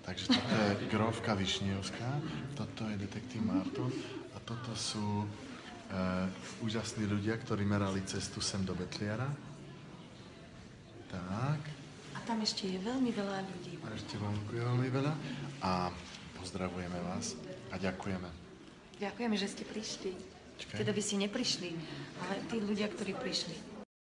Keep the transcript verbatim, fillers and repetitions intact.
Takže toto je grófka Višňovská, toto je detektív Marton a toto sú uh, úžasní ľudia, ktorí merali cestu sem do Betliara. Tak. A tam ešte je veľmi veľa ľudí. A ešte vonku je veľmi veľa. A pozdravujeme vás a ďakujeme. Ďakujeme, že ste prišli. Čakaj. Teda vy ste neprišli, ale tí ľudia, ktorí prišli.